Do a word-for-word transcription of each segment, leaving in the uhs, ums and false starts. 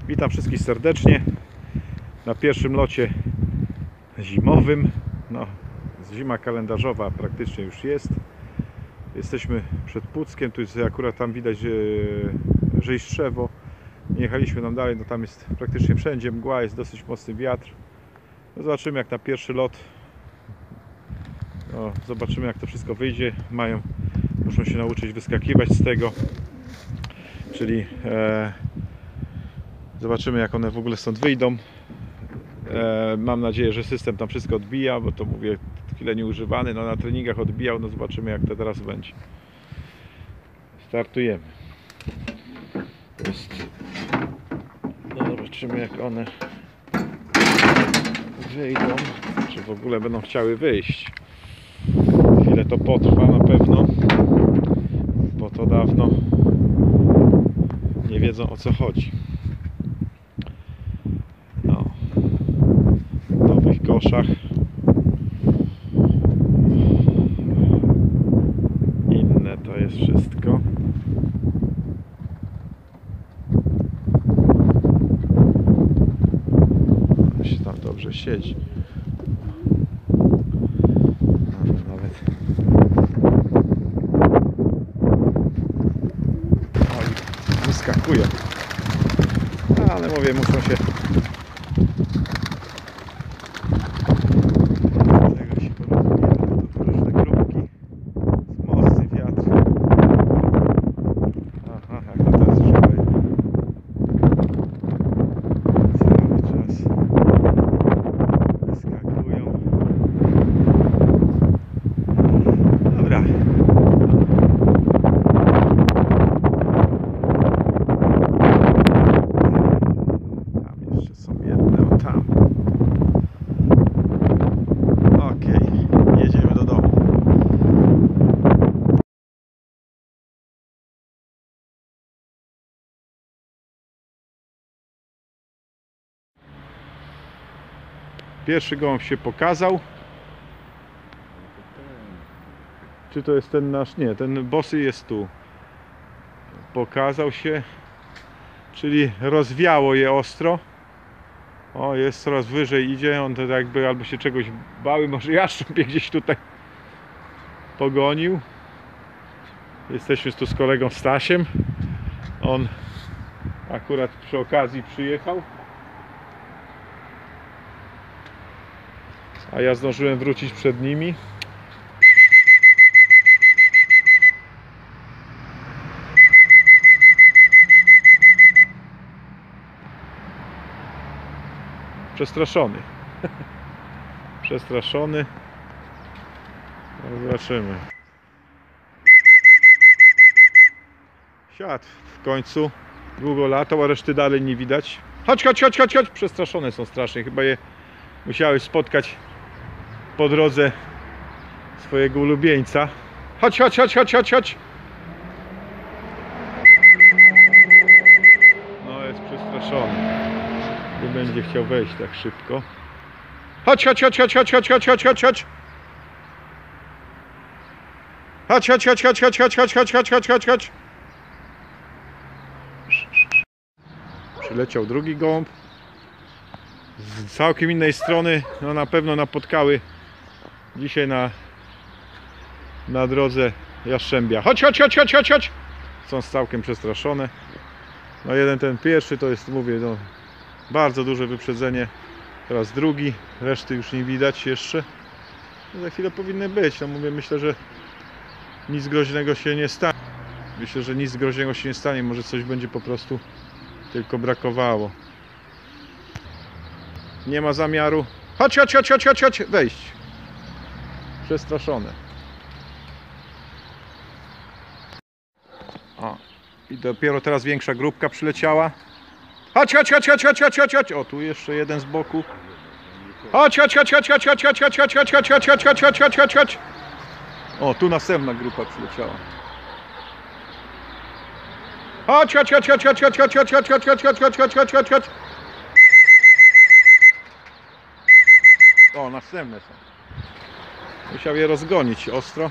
Witam wszystkich serdecznie na pierwszym locie zimowym. No, zima kalendarzowa praktycznie już jest. Jesteśmy przed Puckiem, tu jest akurat tam widać Rzejstrzewo. Nie jechaliśmy tam dalej, no tam jest praktycznie wszędzie mgła, jest dosyć mocny wiatr. No zobaczymy jak na pierwszy lot. No, zobaczymy jak to wszystko wyjdzie. Mają, muszą się nauczyć wyskakiwać z tego. Czyli e, zobaczymy jak one w ogóle stąd wyjdą. e, Mam nadzieję, że system tam wszystko odbija, bo to mówię chwilę nieużywany, no na treningach odbijał, no zobaczymy jak to teraz będzie. Startujemy. To jest... No, zobaczymy jak one wyjdą, czy w ogóle będą chciały wyjść. Chwilę to potrwa na pewno, bo to dawno nie wiedzą o co chodzi. No, w nowych koszach inne to jest wszystko. On się tam dobrze siedzi. No, nawet oj, wyskakują. Ale mówię, muszą się tego się porozumiewać, to różne grupki, mocny wiatr. Aha, jak to teraz szybko cały czas wyskakują. Dobra. Pierwszy gołąb się pokazał. Czy to jest ten nasz? Nie, ten bosy jest tu. Pokazał się. Czyli rozwiało je ostro. O, jest coraz wyżej idzie. On to jakby albo się czegoś bały. Może jaszcząb je gdzieś tutaj pogonił. Jesteśmy tu z kolegą Stasiem. On akurat przy okazji przyjechał. A ja zdążyłem wrócić przed nimi. Przestraszony. Przestraszony. No, zobaczymy. Siadł w końcu. Długo latał, a reszty dalej nie widać. Chodź, chodź, chodź, chodź, chodź. Przestraszone są strasznie. Chyba je musiałeś spotkać po drodze swojego ulubieńca. Chodź, chodź, chodź, chodź, chodź, chodź. No jest przestraszony. Nie będzie chciał wejść tak szybko. Chodź, chodź, chodź, chodź, chodź, chodź, chodź, chodź, chodź, chodź. Chodź, chodź, chodź, chodź, chodź, chodź, chodź, chodź, chodź, chodź, chodź, chodź. Przyleciał drugi gołąb. Z całkiem innej strony, no na pewno napotkały dzisiaj na, na drodze Jastrzębia. Chodź, chodź, chodź, chodź, chodź, chodź. Są całkiem przestraszone. No jeden, ten pierwszy to jest, mówię, no, bardzo duże wyprzedzenie. Teraz drugi, reszty już nie widać jeszcze. No, za chwilę powinny być. No mówię, myślę, że nic groźnego się nie stanie. Myślę, że nic groźnego się nie stanie. Może coś będzie po prostu tylko brakowało. Nie ma zamiaru. Chodź, chodź, chodź, chodź, chodź, chodź, wejść. Przestraszone. O, i dopiero teraz większa grupka przyleciała. Chodź, chodź, chodź, chodź, chodź, chodź, chodź, chodź. O, tu jeszcze jeden z boku. Chodź, chodź, chodź, chodź, chodź, chodź, chodź, chodź, chodź, chodź, chodź, chodź, chodź, chodź, chodź, chodź, chodź. O, tu następna grupa przyleciała. Chodź, chodź, chodź, chodź, chodź, chodź, chodź, chodź, chodź, chodź, chodź, chodź, chodź, chodź, chodź, chodź. O, następne są. Musiał je rozgonić ostro.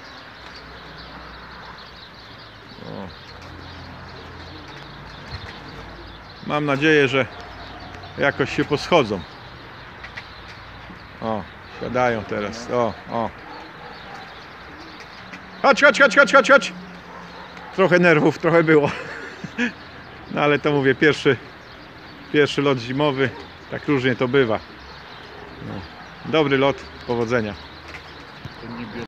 O. Mam nadzieję, że jakoś się poschodzą. O, siadają teraz. O, o. Chodź, chodź, chodź, chodź, chodź, chodź. Trochę nerwów, trochę było. No ale to mówię, pierwszy, pierwszy lot zimowy. Tak różnie to bywa. No. Dobry lot, powodzenia.